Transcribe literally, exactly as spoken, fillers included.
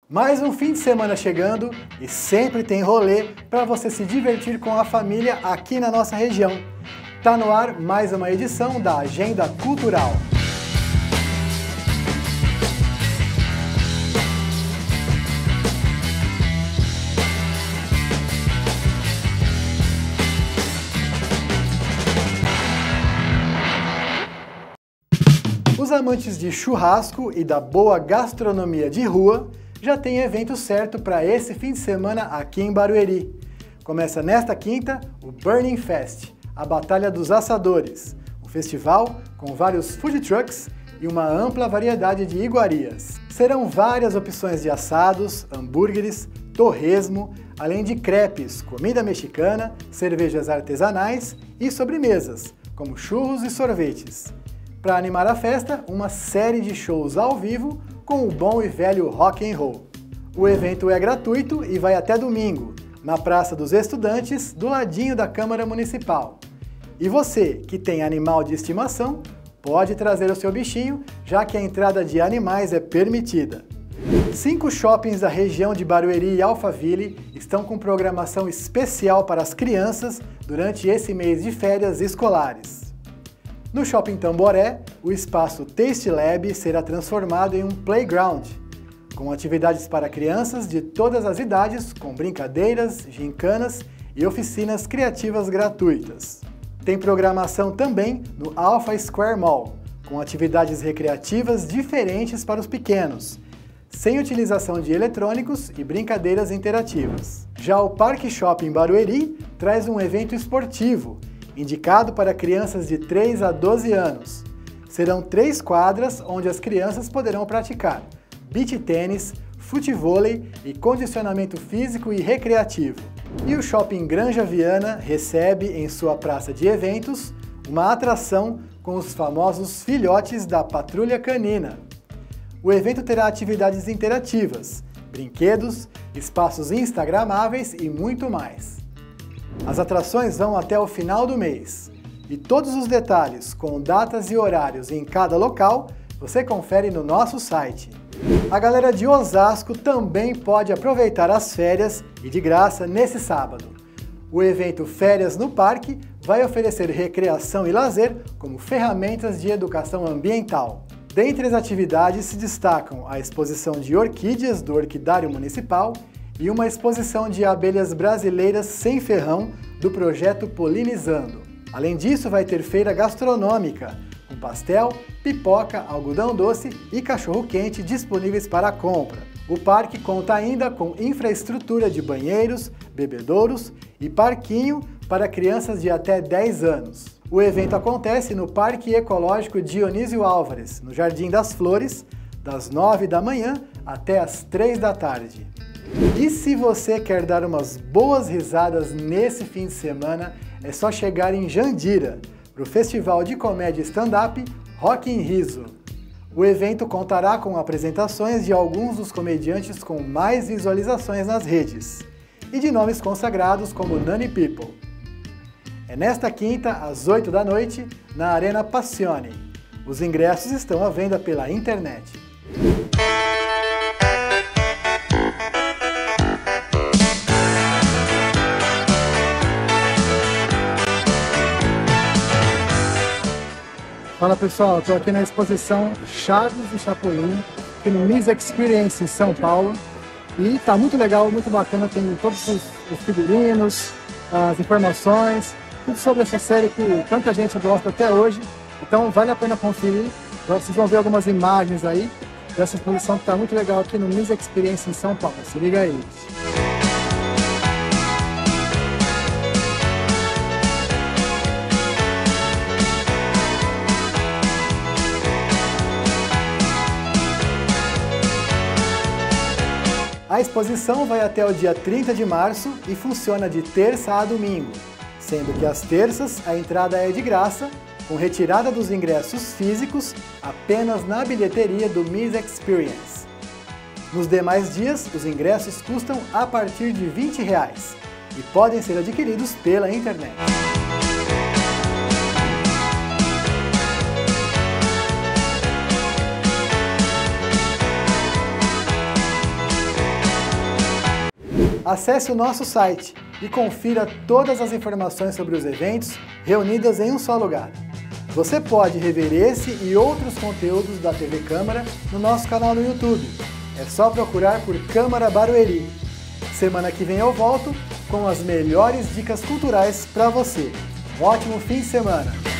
Mais um fim de semana chegando e sempre tem rolê para você se divertir com a família aqui na nossa região. Tá no ar mais uma edição da Agenda Cultural. Os amantes de churrasco e da boa gastronomia de rua já tem evento certo para esse fim de semana aqui em Barueri. Começa nesta quinta o Burning Fest, a Batalha dos Assadores, um festival com vários food trucks e uma ampla variedade de iguarias. Serão várias opções de assados, hambúrgueres, torresmo, além de crepes, comida mexicana, cervejas artesanais e sobremesas, como churros e sorvetes. Para animar a festa, uma série de shows ao vivo com o bom e velho rock and roll. O evento é gratuito e vai até domingo, na Praça dos Estudantes, do ladinho da Câmara Municipal. E você, que tem animal de estimação, pode trazer o seu bichinho, já que a entrada de animais é permitida. Cinco shoppings da região de Barueri e Alphaville estão com programação especial para as crianças durante esse mês de férias escolares. No Shopping Tamboré, o espaço Taste Lab será transformado em um playground, com atividades para crianças de todas as idades, com brincadeiras, gincanas e oficinas criativas gratuitas. Tem programação também no Alpha Square Mall, com atividades recreativas diferentes para os pequenos, sem utilização de eletrônicos e brincadeiras interativas. Já o Parque Shopping Barueri traz um evento esportivo, indicado para crianças de três a doze anos. Serão três quadras onde as crianças poderão praticar beach tênis, futevôlei e condicionamento físico e recreativo. E o Shopping Granja Viana recebe em sua praça de eventos uma atração com os famosos filhotes da Patrulha Canina. O evento terá atividades interativas, brinquedos, espaços instagramáveis e muito mais. As atrações vão até o final do mês. E todos os detalhes, com datas e horários em cada local, você confere no nosso site. A galera de Osasco também pode aproveitar as férias e de graça nesse sábado. O evento Férias no Parque vai oferecer recreação e lazer como ferramentas de educação ambiental. Dentre as atividades se destacam a exposição de orquídeas do Orquidário Municipal e uma exposição de abelhas brasileiras sem ferrão do projeto Polinizando. Além disso, vai ter feira gastronômica, com pastel, pipoca, algodão doce e cachorro-quente disponíveis para compra. O parque conta ainda com infraestrutura de banheiros, bebedouros e parquinho para crianças de até dez anos. O evento acontece no Parque Ecológico Dionísio Álvares, no Jardim das Flores, das nove da manhã até as três da tarde. E se você quer dar umas boas risadas nesse fim de semana, é só chegar em Jandira, para o Festival de Comédia Stand-Up Rock in Riso. O evento contará com apresentações de alguns dos comediantes com mais visualizações nas redes, e de nomes consagrados como Nani People. É nesta quinta, às oito da noite, na Arena Passione. Os ingressos estão à venda pela internet. Fala pessoal, estou aqui na exposição Chaves e Chapolin, aqui no Miss Experience em São Paulo. E está muito legal, muito bacana, tem todos os, os figurinos, as informações, tudo sobre essa série que tanta gente gosta até hoje. Então vale a pena conferir, vocês vão ver algumas imagens aí dessa exposição que está muito legal aqui no Miss Experience em São Paulo. Se liga aí! A exposição vai até o dia trinta de março e funciona de terça a domingo, sendo que às terças a entrada é de graça, com retirada dos ingressos físicos apenas na bilheteria do Miss Experience. Nos demais dias, os ingressos custam a partir de vinte reais e podem ser adquiridos pela internet. Acesse o nosso site e confira todas as informações sobre os eventos reunidas em um só lugar. Você pode rever esse e outros conteúdos da T V Câmara no nosso canal no YouTube. É só procurar por Câmara Barueri. Semana que vem eu volto com as melhores dicas culturais para você. Um ótimo fim de semana!